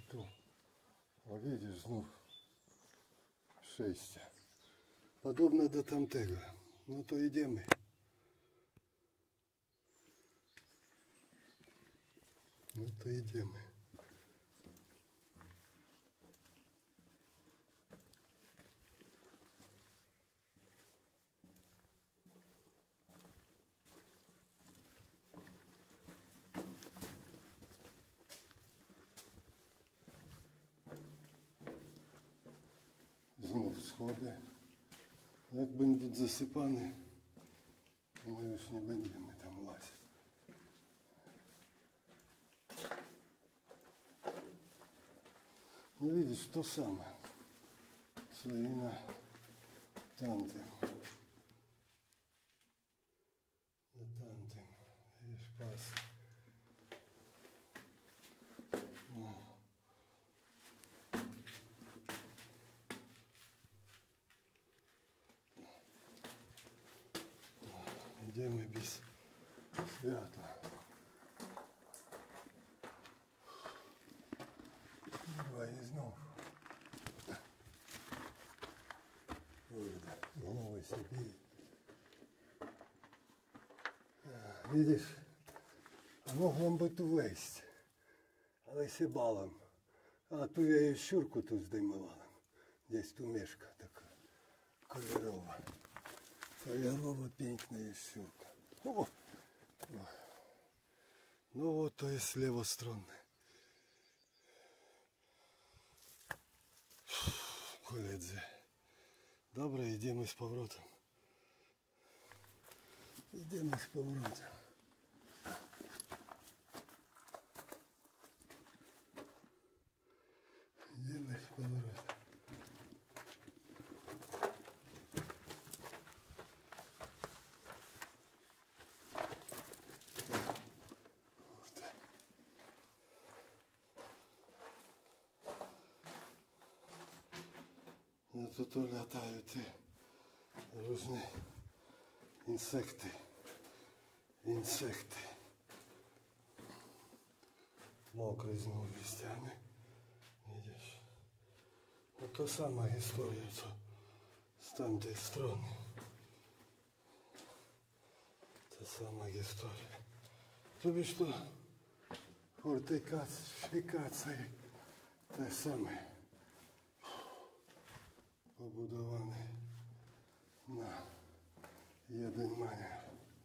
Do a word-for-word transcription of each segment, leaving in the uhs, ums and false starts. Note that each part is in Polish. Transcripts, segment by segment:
tu. O widzisz, znów przejście. Podobne do tamtego. No to idziemy. No to idziemy. Znów schody. Jak będą zasypane, to my już nie będziemy tam łazić. No widzisz, to samo, co i na tamtym. Na tamtym. Widzisz, pas. No. Idziemy bez światła. Kurwa, i znów. Kurde, znowu się bije. Widzisz, a mogłem by tu wejść, ale się bałem. A tu ja jej щурку tu zdejmowałem. Gdzieś tu mieszka taka kolorowa. Kolorowa, piękna jest щурка. O! No вот to jest lewostronne. Koledzy. Dobra, idziemy z powrotem. Idziemy z powrotem. Idziemy z powrotem. No to tu latają te różne insekty. Insekty. Mokre znowu liściami. Widzisz? No to sama historia, co z tamtej strony. Ta sama historia. To wiesz, to fortyfikacja te same. Побудованный на один манер,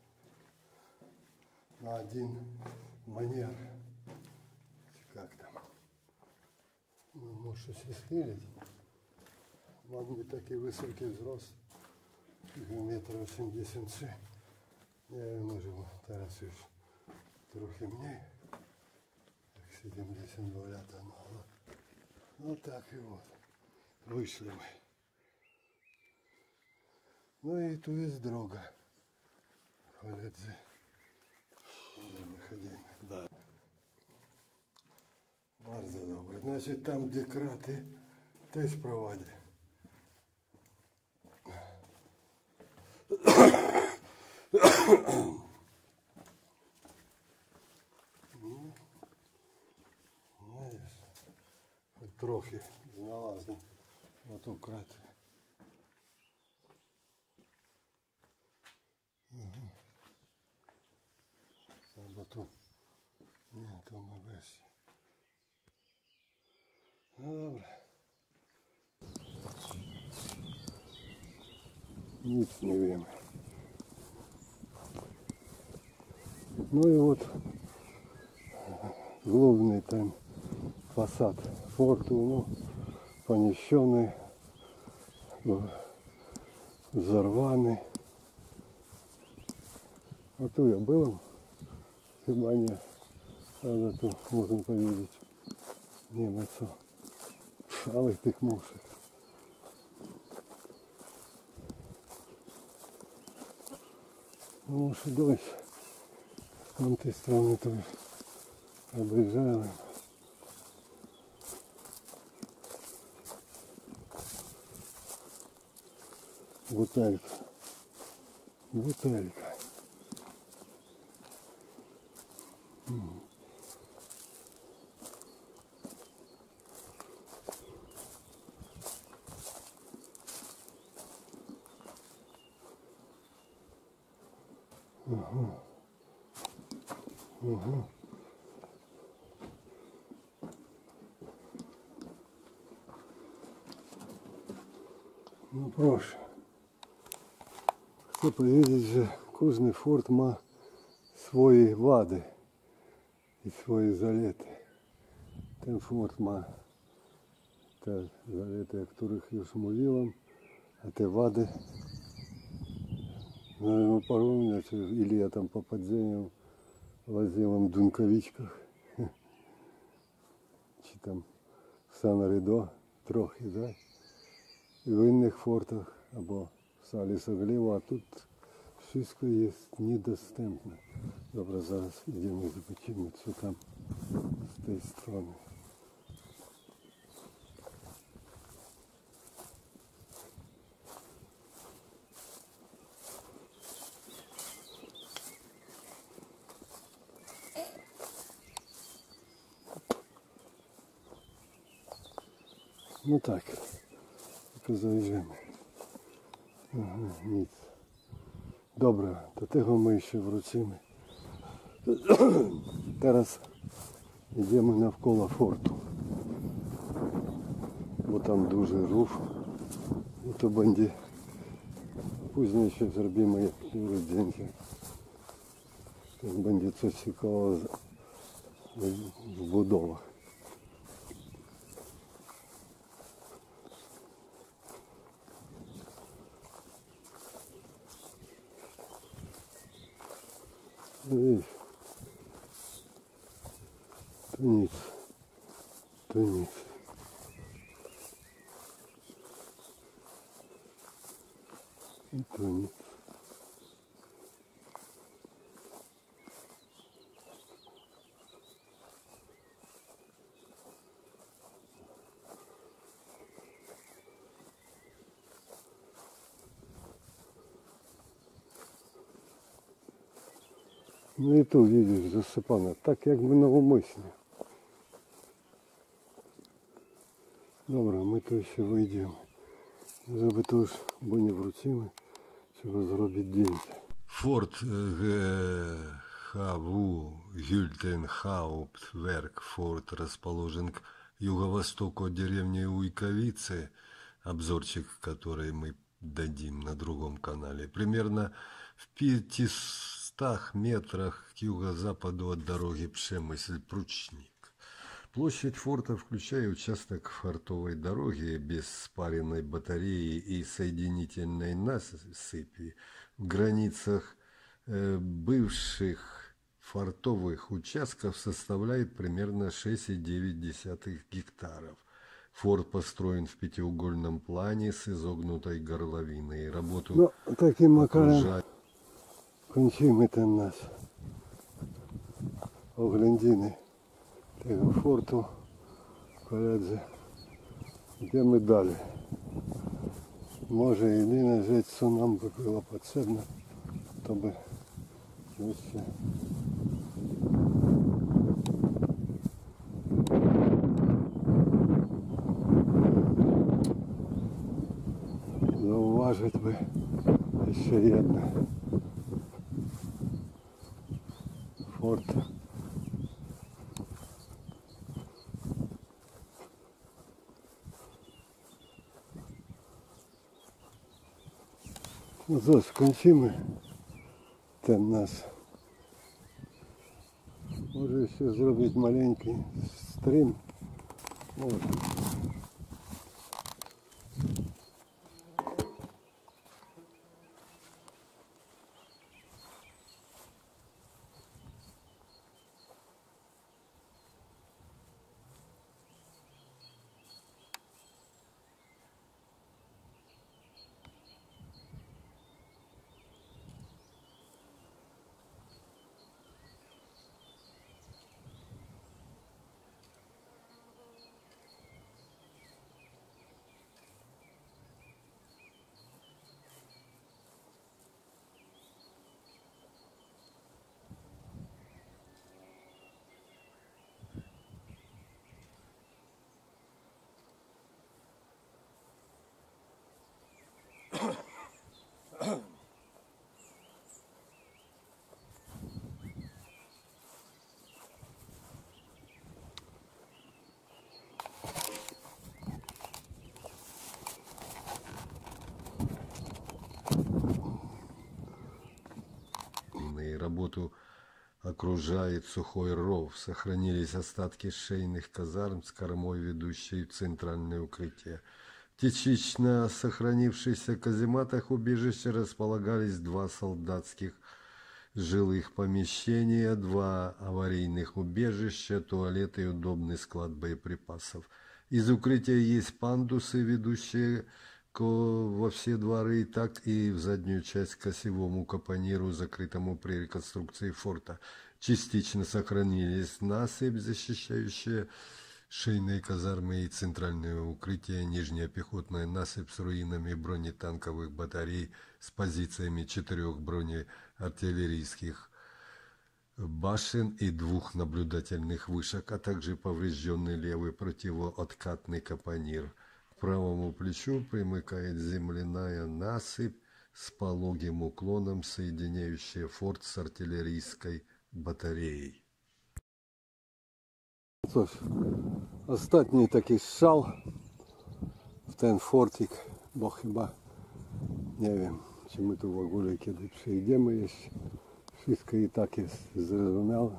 на один манер, как там, ну, можешь и схилить, могу быть такой высокий взрост, метр восемьдесят три, я можу teraz już trochę mniej, jak siedemdziesiąt dwa lata, no, no tak i вот, wyszli my. No i tu jest droga. Koledzy. Wychodzimy. Da. Bardzo dobre. Znaczy tam, gdzie kraty, też prowadzi. No jest. Trochę znalazłem. No tu kraty. Mhm. Albo tu. Nie, to ma wejść. No dobra. Nic nie wiemy. No i вот главный там фасад форту, ну, понесенный, взорванный. А tu ja byłem, chyba nie, ale tu można powiedzieć, nie ma co, ale tych muszek. No muszę dojść, z tamtej strony to już obejrzałem. Butelka, butelka. Hmm. Ага. Ага. Ну прошу. Chcę powiedzieć, że każdy fort ma swoje wady i swoje zalety. Ten fort ma te zalety, o których już mówiłem, a te wady, наверное, поровнять, или я там по подземям возил в Дунковичках, чи там в Сан-Ридо трохи, да? І в інших фортах, або в Салі Согліва, а тут wszystko jest niedostępne. Dobra, zaraz idziemy, zobaczymy, co tam z tej strony. No tak, tylko zajrzymy. Aha, nic. Dobra, do tego my jeszcze wrócimy. Teraz idziemy навколо форту, bo tam duży rów i to będzie, później jeszcze zrobimy jakieś zdjęcie. To będzie coś ciekawego w budowach. I to nic, to nic. I to nic. No i tu widzisz, zasypane, tak jakby навмисно. Dobra, my tu jeszcze wyjdziemy. Żeby to już, bo nie wrócimy, trzeba zrobić zdjęcie. Fort Г Х В Гюльтенхауптверк. Форт расположен к юго-востоку от деревни Уйковицы, обзорчик, который мы дадим на другом канале. Примерно в пятистах метрах к юго-западу от дороги Пшемысль-Пручник. Площадь форта включает участок фортовой дороги без спаренной батареи и соединительной насыпи в границах э, бывших фортовых участков составляет примерно шесть целых девять десятых гектаров. Форт построен в пятиугольном плане с изогнутой горловиной. Работу ну, таким макаром кончим ten nasz oględziny tego fortu, koledzy. Idziemy dalej. Może jedyna rzecz, co nam by było potrzebne, to by jeszcze zauważyć by jeszcze jedno. Fort no co, skończymy ten nasz. Może jeszcze zrobić maleńki stream. Może. форту окружает сухой ров. Сохранились остатки шейных казарм с кормой, ведущей в центральное укрытие. В частично сохранившихся казематах убежища располагались два солдатских жилых помещения, два аварийных убежища, туалет и удобный склад боеприпасов. Из укрытия есть пандусы, ведущие во все дворы, так и в заднюю часть к осевому капониру, закрытому при реконструкции форта. Частично сохранились насыпь, защищающая шейные казармы и центральное укрытие, нижняя пехотная насыпь с руинами бронетанковых батарей, с позициями четырех бронеартиллерийских башен и двух наблюдательных вышек, а также поврежденный левый противооткатный капонир. К правому плечу примыкает земляная насыпь с пологим уклоном, соединяющая форт с артиллерийской батареей. Cóż, ostatni taki strzał w ten fortik, bo chyba nie wiem, czy my tu w ogóle kiedy przyjdziemy jeszcze. Wszystko i tak jest zrozumiałe.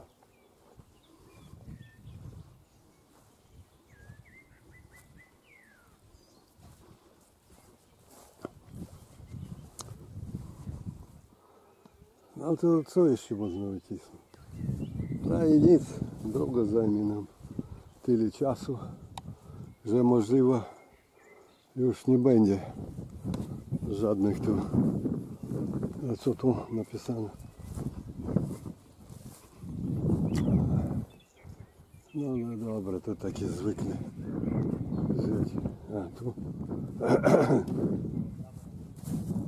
No to co jeszcze można wycisnąć? Prawie nic, droga zajmie nam tyle czasu, że możliwe już nie będzie żadnych tu, a co tu napisane? No, no dobra, to takie zwykłe życie. A tu